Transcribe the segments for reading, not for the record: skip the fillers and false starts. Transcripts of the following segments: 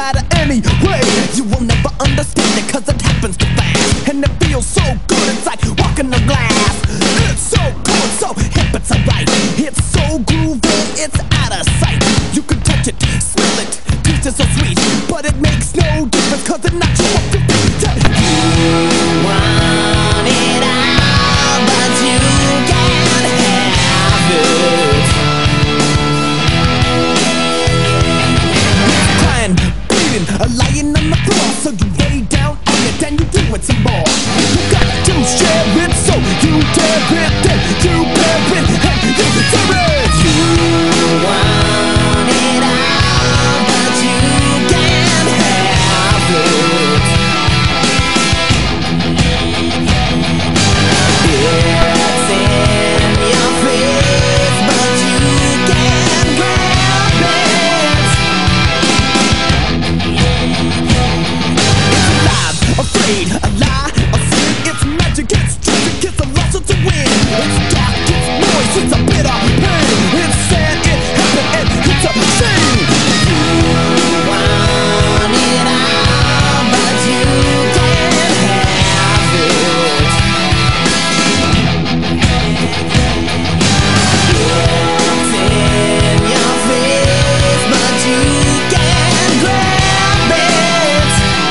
matter anyway. You will never understand it cause it happens too fast. And it feels so good, it's like walking the glass. It's so cool, it's so hip, it's alright. It's so groovy, it's out of sight. You can touch it, smell it, taste it so sweet, but it makes no difference cause it knocks you off your feet. You want it all, but you can't have it. Crying, bleeding, lying on the floor, so you lay down on it and you do it some more. You got to share it, so you dare it, then you bear it, and you deserve it. You want it all, but you can't have it. It's in your face, but you can't grab it. It's alive, afraid, a lie, a sin. It's magic, it's tragic, it's a loss, it's a win. It's dark, it's noise, it's a bitter pain. It's sad, it happened, and it's a shame. You want it all, but you can't have it. It's in your face, but you can't grab it.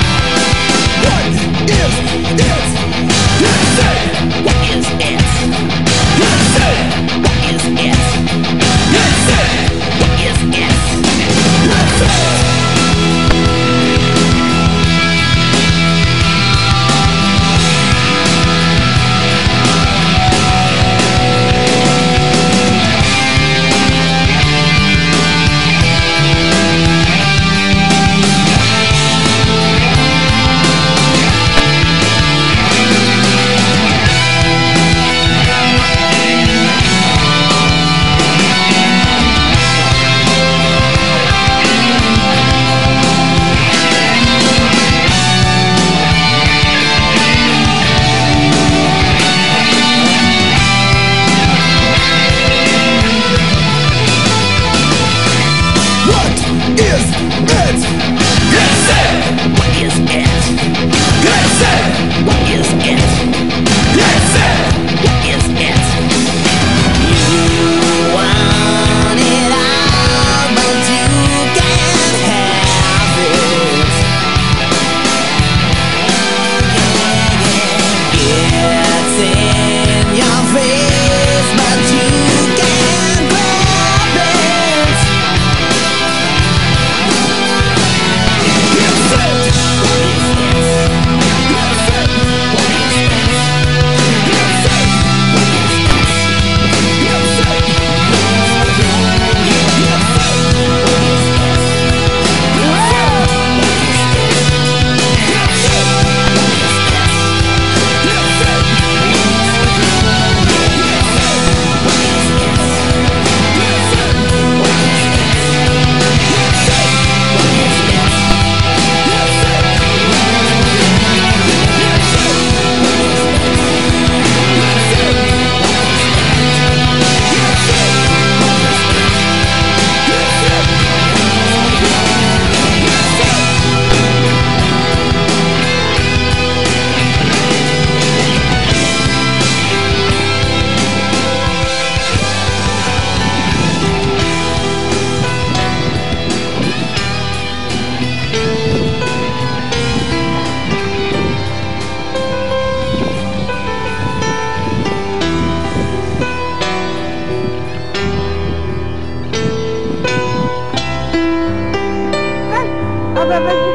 What is it? Yes, it. What is it? Yes, it. What is it? Yes, it. What is it? Yes, it. Bye-bye.